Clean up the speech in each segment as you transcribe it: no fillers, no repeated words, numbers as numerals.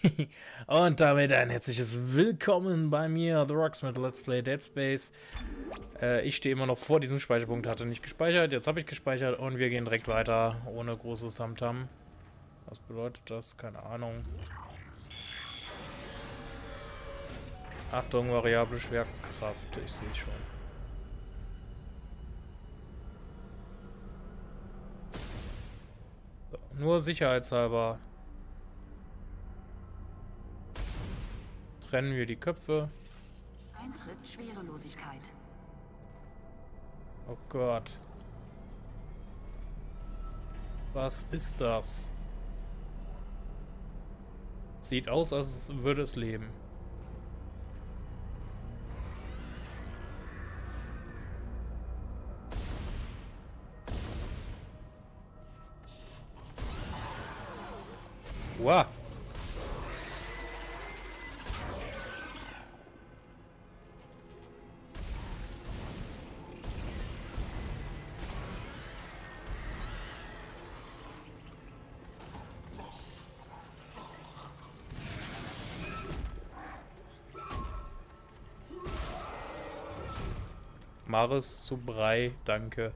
Und damit ein herzliches Willkommen bei mir, The Rocks mit Let's Play Dead Space. Ich stehe immer noch vor diesem Speicherpunkt, hatte nicht gespeichert, jetzt habe ich gespeichert und wir gehen direkt weiter, ohne großes Tamtam. Was bedeutet das? Keine Ahnung. Achtung, variable Schwerkraft, ich sehe schon. So, nur sicherheitshalber trennen wir die Köpfe. Eintritt Schwerelosigkeit. Oh Gott. Was ist das? Sieht aus, als würde es leben. Wow. Maris zu Brei, danke.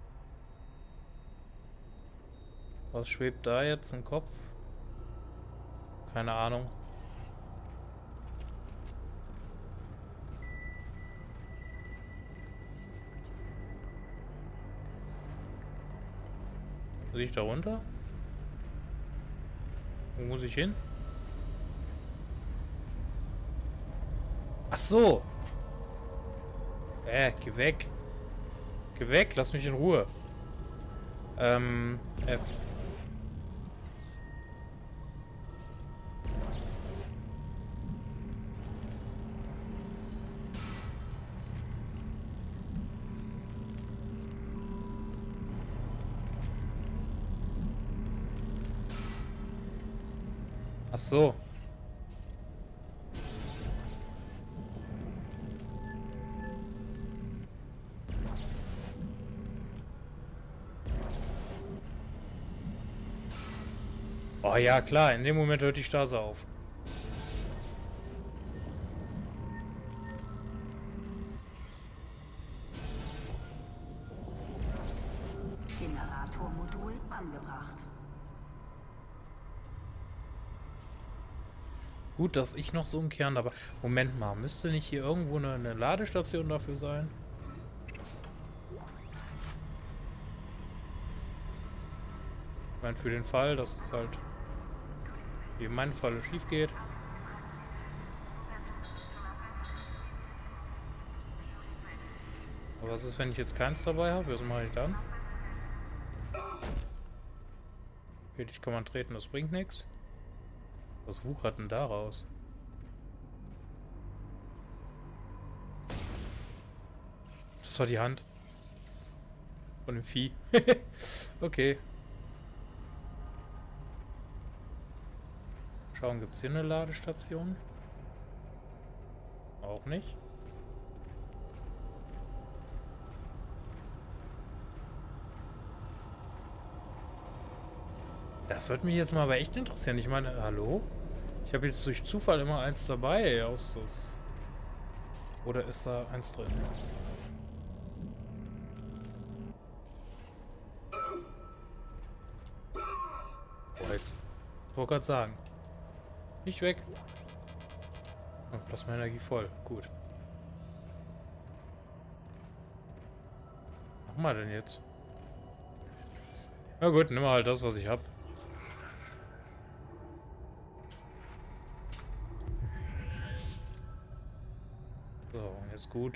Was schwebt da jetzt im Kopf? Keine Ahnung. Muss ich da runter? Wo muss ich hin? Ach so! Geh weg. Geh weg, lass mich in Ruhe. F. Ach so. Oh ja, klar, in dem Moment hört die Stase auf. Generatormodul angebracht. Gut, dass ich noch so einen Kern habe. Moment mal, müsste nicht hier irgendwo eine Ladestation dafür sein? Ich meine, für den Fall, dass es halt wie in meinem Fall schief geht. Aber was ist, wenn ich jetzt keins dabei habe? Was mache ich dann? Okay, dich kann man treten, das bringt nichts. Was wuchert denn daraus? Das war die Hand. Von dem Vieh. Okay. Schauen, gibt es hier eine Ladestation? Auch nicht. Das wird mich jetzt mal aber echt interessieren. Ich meine, hallo? Ich habe jetzt durch Zufall immer eins dabei. Oder ist da eins drin? Oh, jetzt. Ich wollte gerade sagen. Nicht weg. Oh, Plasma-Energie voll. Gut. Was machen wir denn jetzt? Na gut, nimm mal halt das, was ich habe. So, und jetzt gut.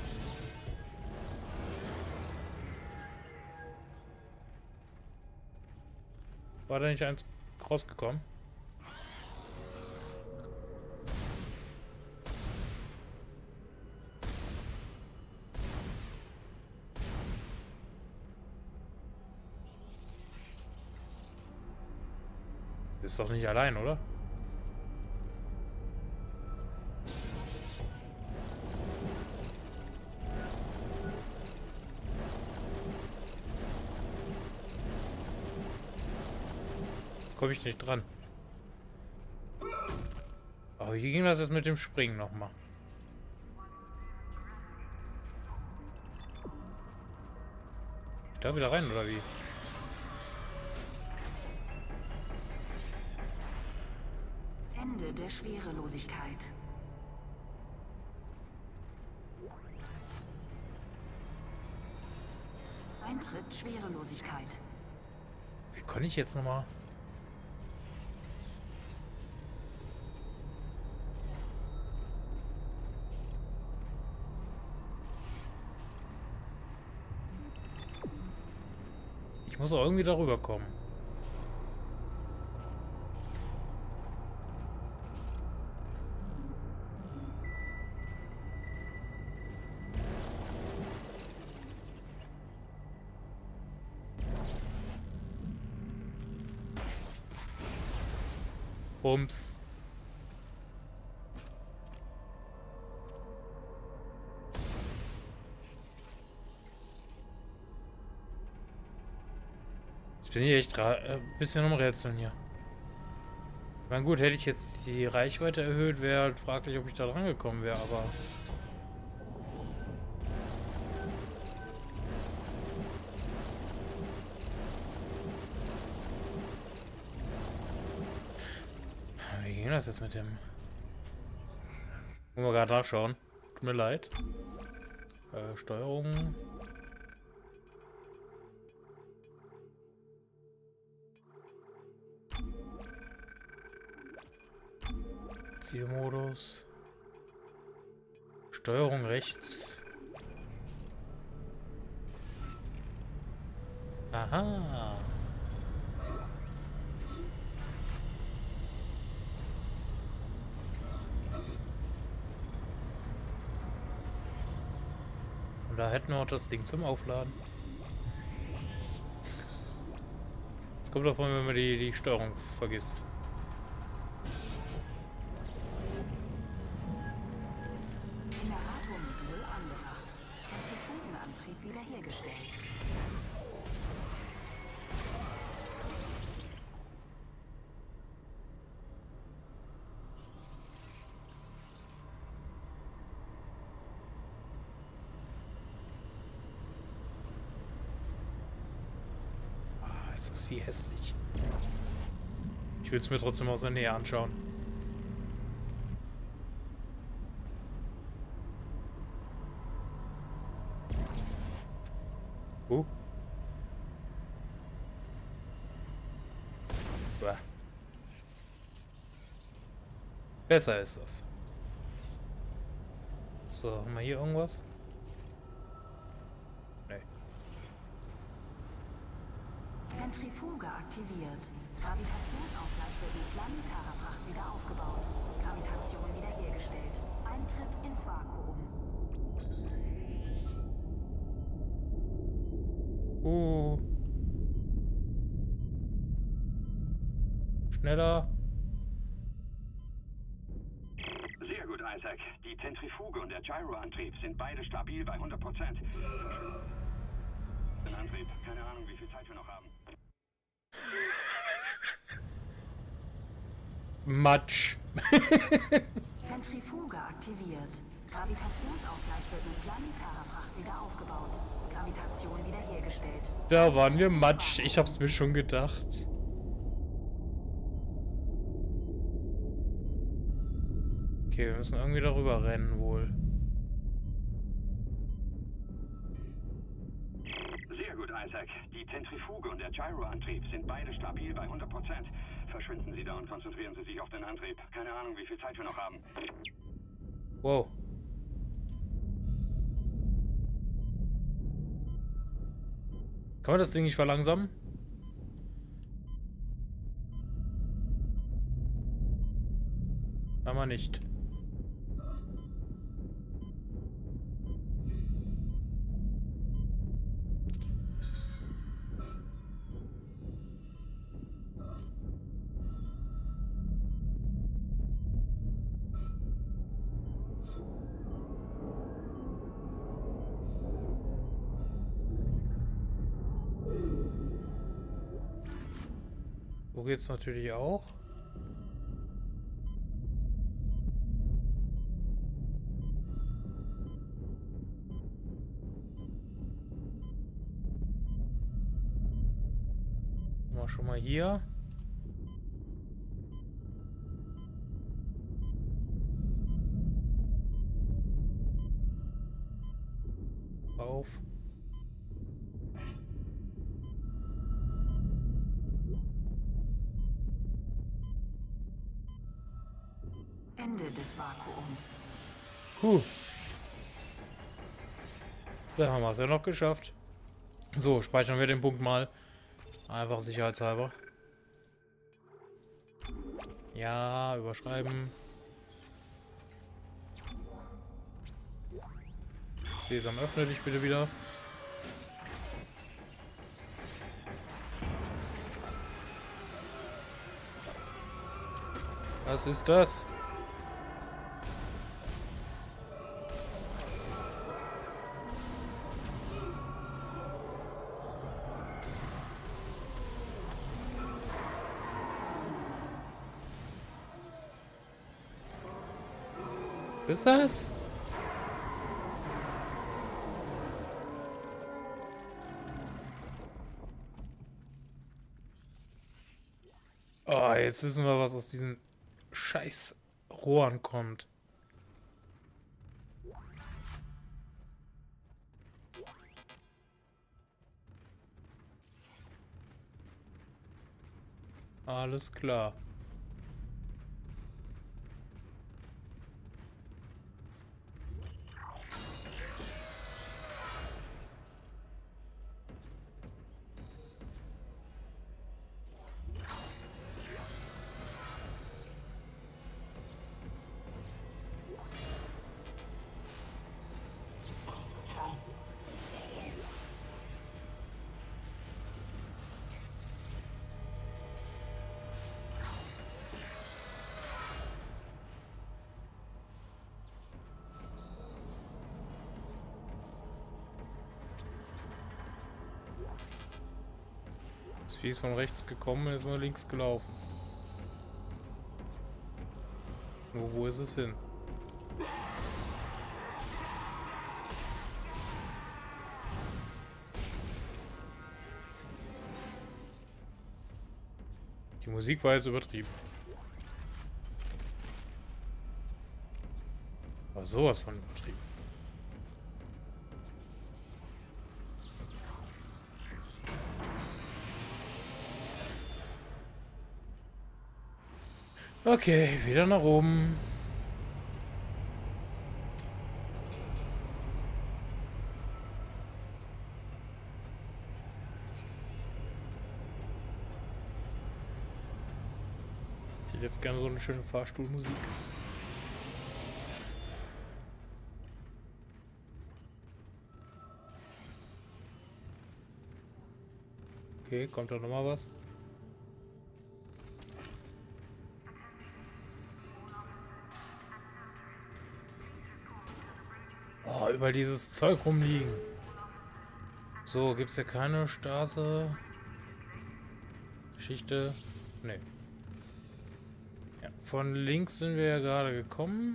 War da nicht eins rausgekommen? Ist doch nicht allein, oder? Komme ich nicht dran. Aber wie ging das jetzt mit dem Springen nochmal? Da wieder rein, oder wie? Ende der Schwerelosigkeit. Eintritt Schwerelosigkeit. Wie konnte ich jetzt nochmal? Ich muss auch irgendwie darüber kommen. Bums. Jetzt bin ich echt ein bisschen am Rätseln hier. Na gut, hätte ich jetzt die Reichweite erhöht, wäre halt fraglich, ob ich da dran gekommen wäre, aber... Wie ging das jetzt mit dem? Wollen wir gerade nachschauen. Tut mir leid. Steuerung. Zielmodus. Steuerung rechts. Aha. Und da hätten wir auch das Ding zum Aufladen. Es kommt davon, wenn man die Steuerung vergisst. Generatormodul angebracht. Zentrifugenantrieb wiederhergestellt. Das ist wie hässlich. Ich will es mir trotzdem aus der Nähe anschauen. Uah. Besser ist das. So, haben wir hier irgendwas? Nee. Zentrifuge aktiviert. Gravitationsausgleich wird mit planetarer Fracht wieder aufgebaut. Gravitation wiederhergestellt. Eintritt ins Vakuum. Schneller. Sehr gut, Isaac. Die Zentrifuge und der Gyroantrieb sind beide stabil bei 100%. Den Antrieb, keine Ahnung, wie viel Zeit wir noch haben. Matsch. Zentrifuge aktiviert. Gravitationsausgleich wird mit planetarer Fracht wieder aufgebaut. Gravitation wiederhergestellt. Da waren wir Matsch. Ich hab's mir schon gedacht. Okay, wir müssen irgendwie darüber rennen wohl. Sehr gut, Isaac. Die Zentrifuge und der Gyroantrieb sind beide stabil bei 100%. Verschwinden Sie da und konzentrieren Sie sich auf den Antrieb. Keine Ahnung, wie viel Zeit wir noch haben. Wow. Kann man das Ding nicht verlangsamen? Kann man nicht. So geht's natürlich auch. schon mal hier. Auf. Ende des Vakuums. Da haben wir es ja noch geschafft. So, speichern wir den Punkt mal. Einfach sicherheitshalber. Ja, überschreiben. Sesam, öffne dich bitte wieder. Was ist das? Was ist das? Oh, jetzt wissen wir, was aus diesen scheiß Rohren kommt. Alles klar. Das Vieh ist von rechts gekommen, ist nach links gelaufen. Nur wo ist es hin? Die Musik war jetzt übertrieben. Aber sowas von übertrieben. Okay, wieder nach oben. Ich hätte jetzt gerne so eine schöne Fahrstuhlmusik. Okay, kommt da nochmal was? Oh, über dieses Zeug rumliegen. So, gibt es ja keine Straße. Geschichte. Nee. Ja, von links sind wir ja gerade gekommen.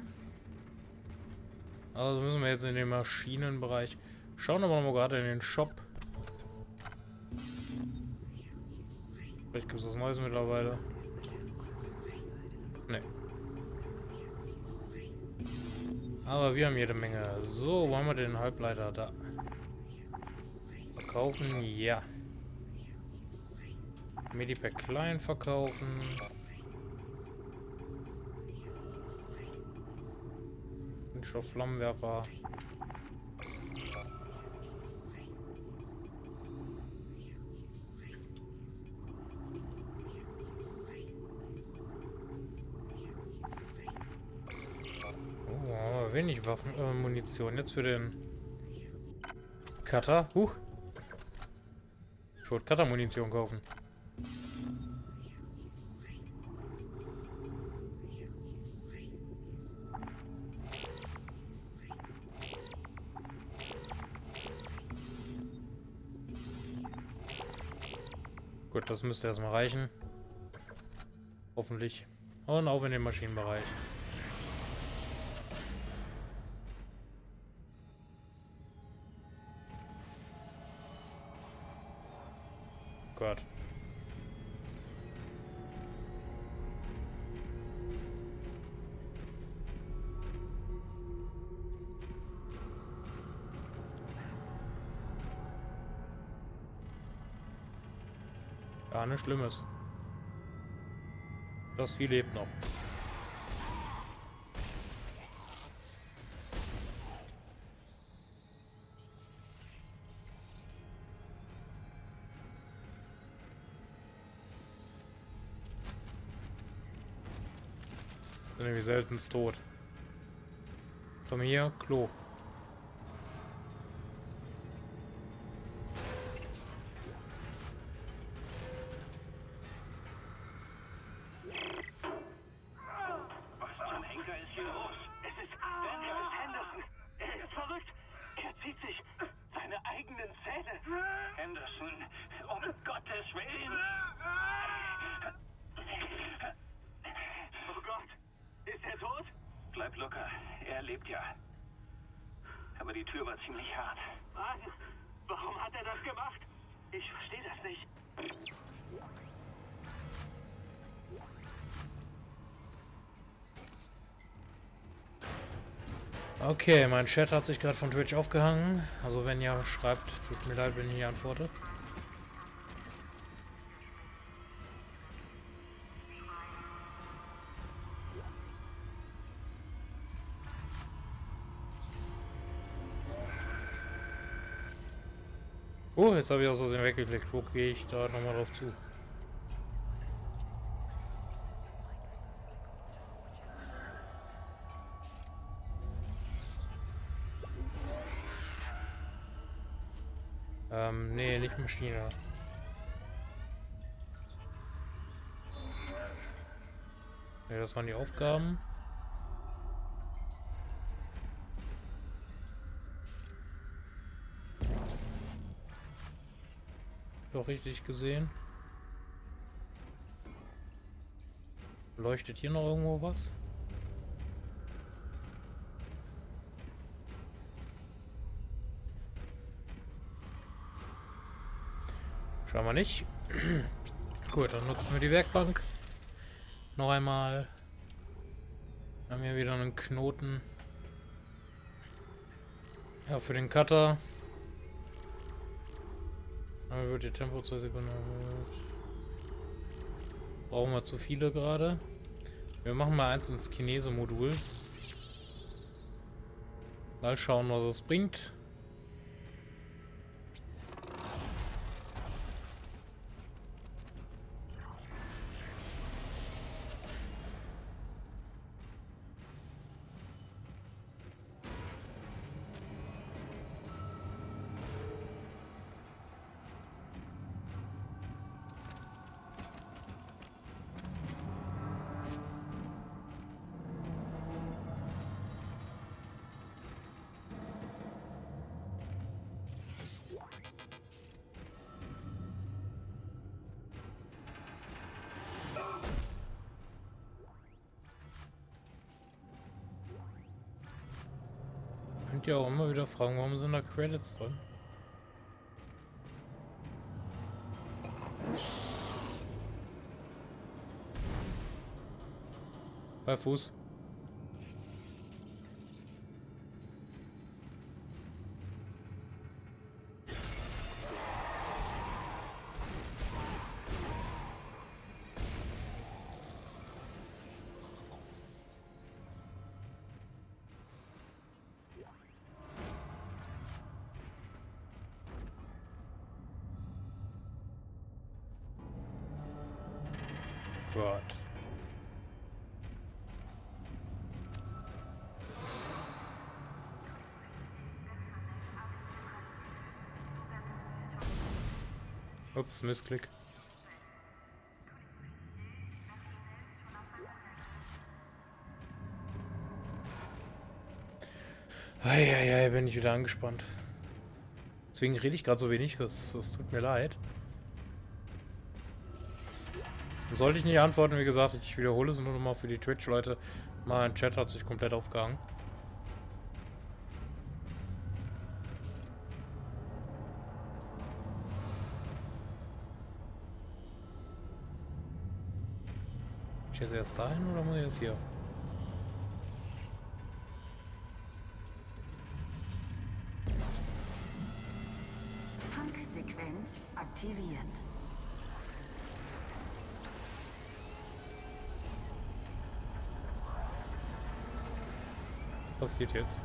Also müssen wir jetzt in den Maschinenbereich. Schauen aber mal gerade in den Shop. Vielleicht gibt es was Neues mittlerweile. Nee. Aber wir haben jede Menge. So, wo haben wir den Halbleiter da? Verkaufen, ja. Medipack klein verkaufen. Flammenwerfer. Oh, aber wenig Waffen, Munition. Jetzt für den Cutter. Ich wollte Cutter-Munition kaufen. Gut, das müsste erstmal reichen. Hoffentlich. Und auf in den Maschinenbereich. Gott. Gar nichts Schlimmes. Das Vieh lebt noch. Sind nämlich selten tot. Was haben wir hier? Klo. Was zum Henker ist hier los? Es ist Henderson. Er ist verrückt. Er zieht sich seine eigenen Zähne. Henderson, um Gottes Willen. Oh Gott. Ist er tot? Bleib locker. Er lebt ja. Aber die Tür war ziemlich hart. Mann, warum hat er das gemacht? Ich verstehe das nicht. Okay, mein Chat hat sich gerade von Twitch aufgehangen. Also wenn ihr schreibt, tut mir leid, wenn ich nicht antworte. Oh, jetzt habe ich aus Versehen weggeklickt. Wo gehe ich da nochmal drauf zu? Nee, nicht Maschine. Nee, das waren die Aufgaben. Doch richtig gesehen. Leuchtet hier noch irgendwo was? Schauen wir nicht. Gut, dann nutzen wir die Werkbank. Noch einmal. Wir haben hier wieder einen Knoten. Ja, für den Cutter. Aber wird die Tempo 2 Sekunden erhöht. Brauchen wir zu viele gerade. Wir machen mal eins ins Chinese-Modul. Mal schauen, was es bringt. Könnt ihr auch immer wieder fragen, warum sind da Credits drin? Bei Fuß. Gott. Ups, Missklick. Eieiei, bin ich wieder angespannt. Deswegen rede ich gerade so wenig, das tut mir leid. Sollte ich nicht antworten, wie gesagt, ich wiederhole es nur noch mal für die Twitch-Leute. Mein Chat hat sich komplett aufgehangen. Muss ich jetzt erst dahin oder muss ich jetzt hier? Tanksequenz aktiviert. Passiert jetzt.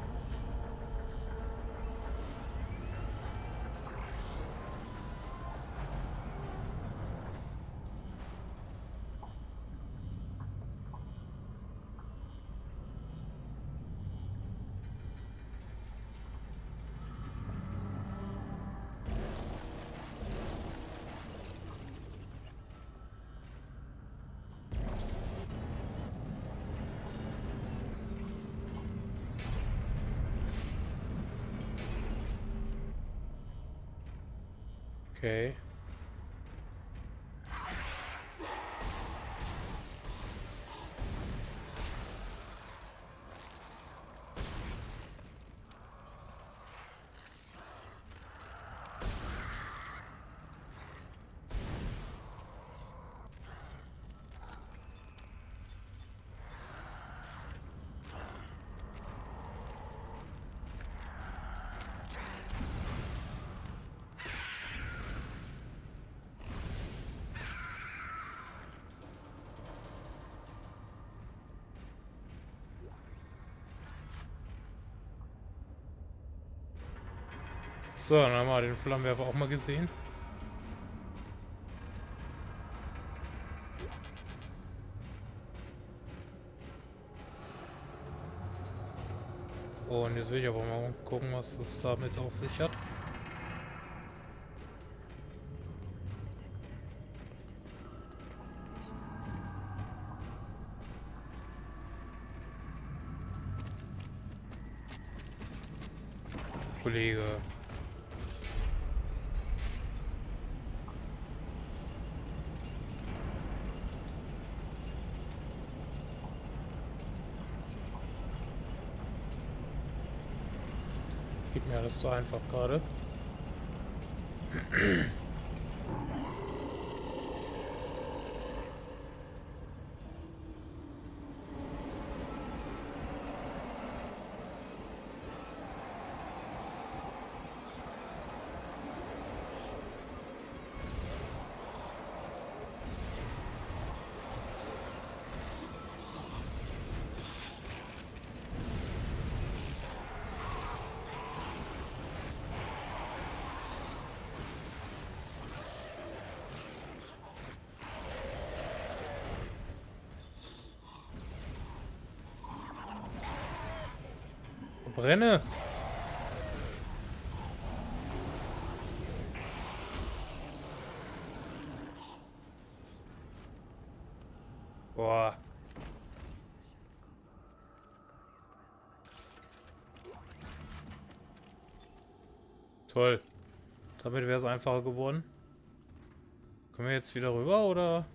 Okay. So, dann haben wir den Flammenwerfer auch mal gesehen. Und jetzt will ich aber mal gucken, was das damit auf sich hat. Kollege. Geht mir alles so einfach gerade. Brenne! Boah. Toll. Damit wäre es einfacher geworden. Können wir jetzt wieder rüber, oder?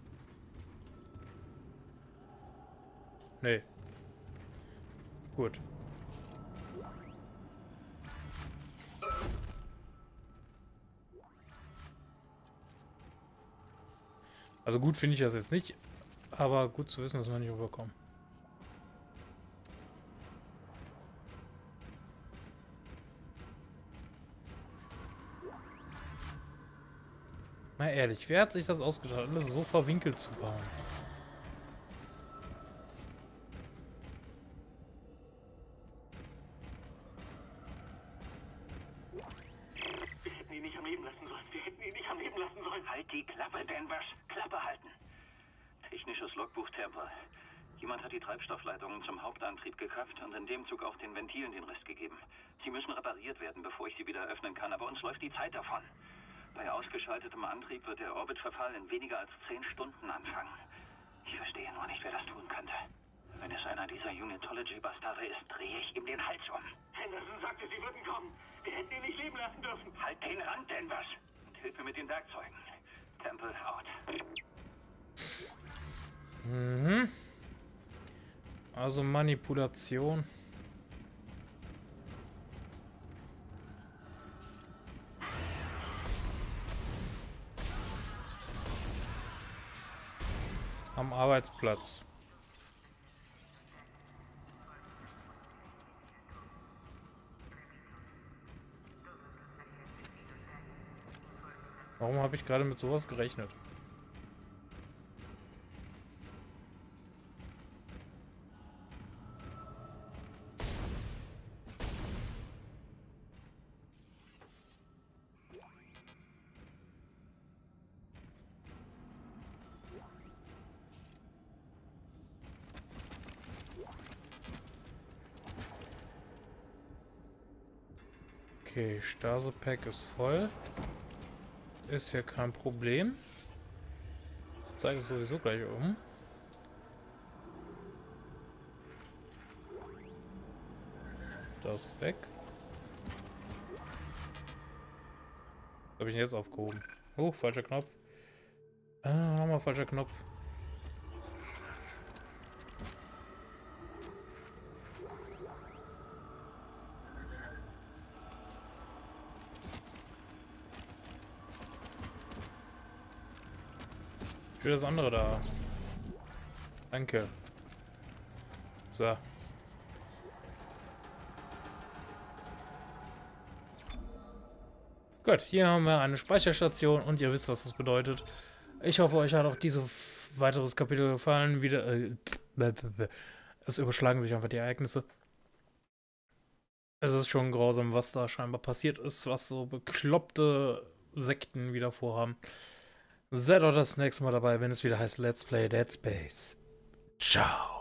Nee. Gut. Also gut finde ich das jetzt nicht, aber gut zu wissen, dass wir nicht rüberkommen. Mal ehrlich, wer hat sich das ausgedacht, alles so verwinkelt zu bauen? Wir hätten ihn nicht am Leben lassen sollen. Wir hätten ihn nicht am Leben lassen sollen. Halt die Klappe, Danvers. Klappe halten. Technisches Logbuch, Temple. Jemand hat die Treibstoffleitungen zum Hauptantrieb gekappt und in dem Zug auch den Ventilen den Rest gegeben. Sie müssen repariert werden, bevor ich sie wieder öffnen kann, aber uns läuft die Zeit davon. Bei ausgeschaltetem Antrieb wird der Orbitverfall in weniger als 10 Stunden anfangen. Ich verstehe nur nicht, wer das tun könnte. Wenn es einer dieser Unitology-Bastarde ist, drehe ich ihm den Hals um. Henderson sagte, sie würden kommen. Wir hätten ihn nicht leben lassen dürfen. Halt den Rand, Danvers. Und hilf mir mit den Werkzeugen. Temple out. Mhm. Also Manipulation. Am Arbeitsplatz. Warum habe ich gerade mit sowas gerechnet? Okay, Stase-Pack ist voll. Ist ja kein Problem. Zeige es sowieso gleich um. Das ist weg. Was habe ich denn jetzt aufgehoben? Oh, falscher Knopf. Nochmal falscher Knopf. Ich will das andere da. Danke. So. Gut, hier haben wir eine Speicherstation und ihr wisst, was das bedeutet. Ich hoffe, euch hat auch dieses weiteres Kapitel gefallen. Wieder, es überschlagen sich einfach die Ereignisse. Es ist schon grausam, was da scheinbar passiert ist, was so bekloppte Sekten wieder vorhaben. Seid auch das nächste Mal dabei, wenn es wieder heißt Let's Play Dead Space. Ciao.